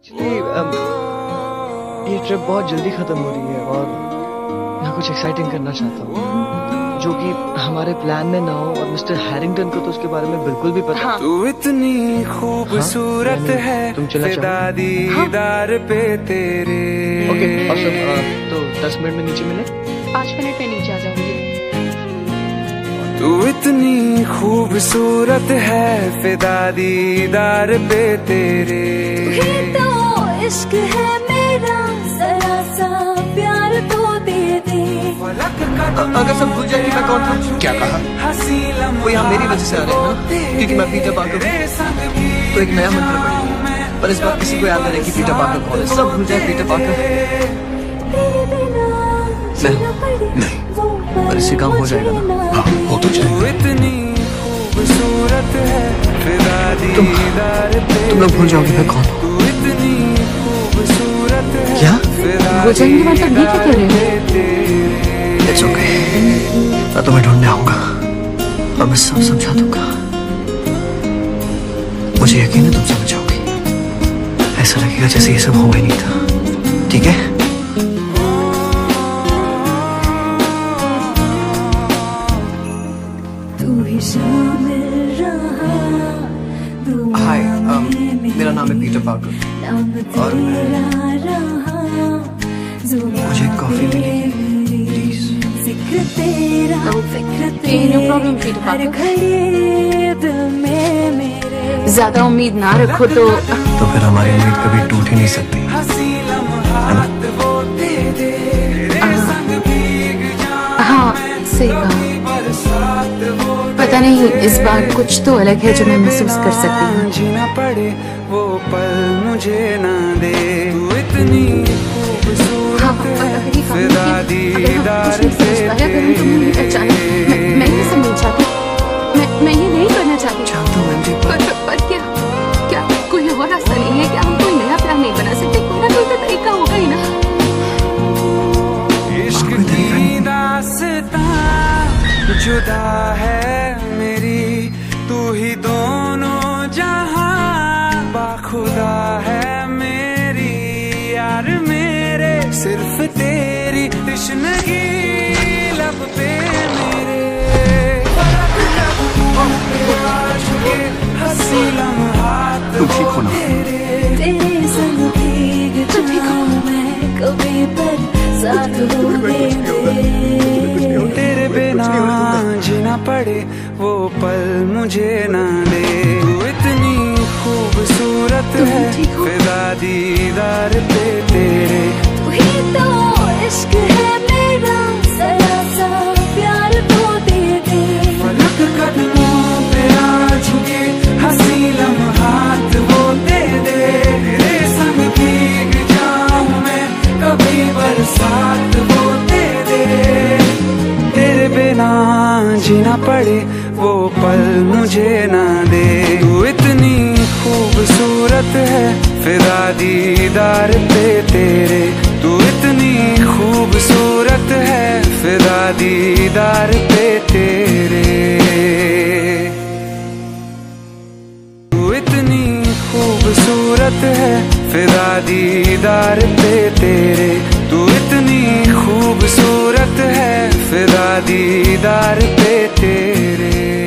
Actually ये trip बहुत जल्दी खत्म हो रही है और मैं कुछ एक्साइटिंग करना चाहता हूँ जो कि हमारे प्लान में ना हो। और मिस्टर हैरिंगटन को तो उसके बारे में बिल्कुल भी पता। हाँ। तू इतनी खूबसूरत है, तुम चलना चाहो? दीदार पे तेरे। ओके तो 10 मिनट में नीचे मिले। 5 मिनट में नीचे आ जाऊंगी। तू इतनी खूबसूरत है, फिदा दीदार पे तेरे। तो इश्क है मेरा, जरा सा प्यार तो दे दे। अगर सब भूल जाए कि मैं कौन था। क्या कहा? वो यहाँ मेरी वजह से आ रहे हैं ना, क्योंकि मैं पीटर पार्कर हूँ। तो एक नया मंत्र पढ़ेंगे, पर इस बार किसी को याद नहीं कि पीटर पार्कर कौन है। सब भूल जाए पीटर पार्कर। नहीं, पर इससे काम हो जाएगा ना। हाँ, हो तो जाएगा। इतनी खूबसूरत है, फिदा दीदार पे। तुम लोग भूल जाओगे मैं कौन हूँ। क्या? वो जाएंगे मतलब ये क्या कर रहे हो? It's okay. मैं तुम्हें ढूंढने आऊंगा और मैं सब समझा दूंगा। मुझे यकीन है तुम समझ जाओगी। ऐसा लगेगा जैसे ये सब हुआ ही नहीं था। ठीक है? तू ही शामिल रहा। हाय, मेरा नाम है पीटर पार्कर और मुझे कॉफी मिलेगी please. No problem Peter Parker. ज्यादा उम्मीद ना रखो तो फिर हमारी उम्मीद कभी टूट ही नहीं सकती, है ना? हाँ सही कहा। पता नहीं इस बार कुछ तो अलग है जो मैं महसूस कर सकती हूँ। जीना पड़े वो पल मुझे ना दे। तू इतनी खूबसूरत, फिदा दीदार पे तेरे। मैं ये सब नहीं चाहती, मैं ये नहीं करना चाहती। जानता हूँ एमजी, पर क्या कोई और रास्ता नहीं है? क्या हम कोई नया प्लान नहीं बना सकते? कोई ना कोई तो तरीका होगा ही ना। इश्क की दास्तां जुदा है मेरी, तू ही दोनों जहां। बाखुदा है मेरी यार मेरे, सिर्फ तेरी तश्नगी लब पे मेरे। हंसी लम्हात तुम ठीक हो ना? तेरे संग भीग जाऊं मैं कभी, पर साथ हो दे दे। तेरे बिना जीना पड़े वो पल मुझे ना दे। तू इतनी खूबसूरत है, फिदा दीदार पे तेरे। तू ही तो इश्क है मेरा, जरा सा प्यार तो दे दे। पलक कदमों पे आ झुके, हंसी लम्हात वो दे दे। तेरे संग भीग जाऊं मैं कभी, बरसात वो दे दे। तेरे बिना जीना पड़े वो पल मुझे ना दे। तू इतनी खूबसूरत है, फिदा दीदार पे तेरे। तू इतनी खूबसूरत है, फिदा दीदार पे तेरे। तू इतनी खूबसूरत है, फिदा दीदार पे तेरे। तू इतनी खूबसूरत है, फिदा दीदार पे तेरे।